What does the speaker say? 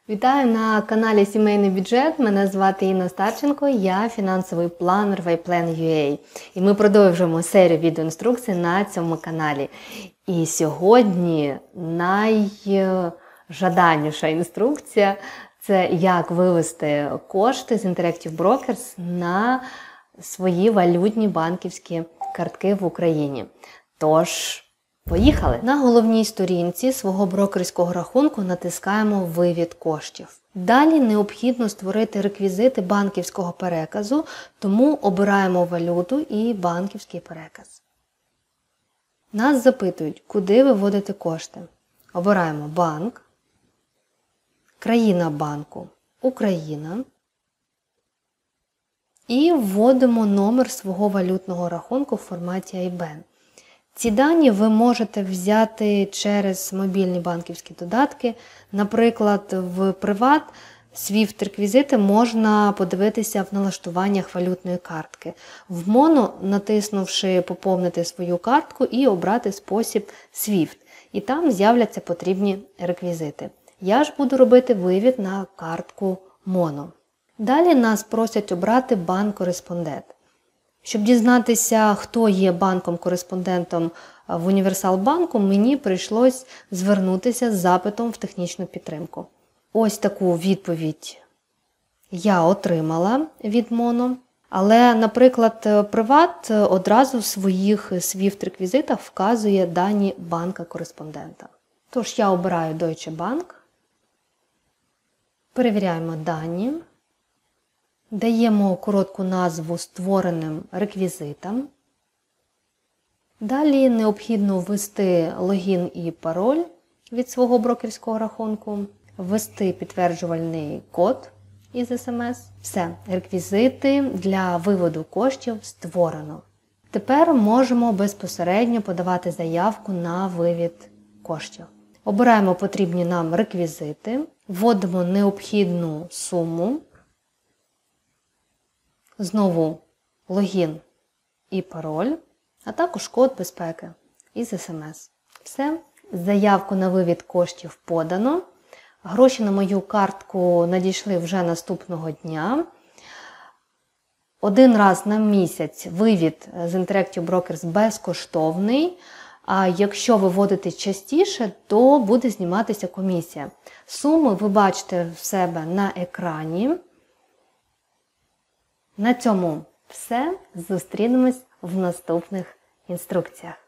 Вітаю на каналі Сімейний бюджет. Мене звати Інна Старченко, я фінансовий планер WayPlan.ua. І ми продовжуємо серію відеоінструкцій на цьому каналі. І сьогодні найжаданіша інструкція – це як вивести кошти з Interactive Brokers на свої валютні банківські картки в Україні. Тож, поїхали! На головній сторінці свого брокерського рахунку натискаємо «Вивід коштів». Далі необхідно створити реквізити банківського переказу, тому обираємо валюту і банківський переказ. Нас запитують, куди виводити кошти. Обираємо банк, країна банку – Україна. І вводимо номер свого валютного рахунку в форматі IBAN. Ці дані ви можете взяти через мобільні банківські додатки. Наприклад, в Приват SWIFT-реквізити можна подивитися в налаштуваннях валютної картки. В Моно, натиснувши «Поповнити свою картку» і обрати спосіб SWIFT. І там з'являться потрібні реквізити. Я ж буду робити вивід на картку Моно. Далі нас просять обрати банк-кореспондент. Щоб дізнатися, хто є банком-кореспондентом в Універсал-банку, мені прийшлось звернутися з запитом в технічну підтримку. Ось таку відповідь я отримала від Моно. Але, наприклад, Приват одразу в своїх SWIFT-реквізитах вказує дані банка-кореспондента. Тож я обираю Deutsche Bank, перевіряємо дані. Даємо коротку назву створеним реквізитам. Далі необхідно ввести логін і пароль від свого брокерського рахунку, ввести підтверджувальний код із СМС. Все, реквізити для виводу коштів створено. Тепер можемо безпосередньо подавати заявку на вивід коштів. Обираємо потрібні нам реквізити, вводимо необхідну суму. Знову логін і пароль, а також код безпеки із СМС. Все, заявку на вивід коштів подано. Гроші на мою картку надійшли вже наступного дня. Один раз на місяць вивід з Interactive Brokers безкоштовний, а якщо виводити частіше, то буде зніматися комісія. Суми ви бачите в себе на екрані. На цьому все. Зустрінемось в наступних інструкціях.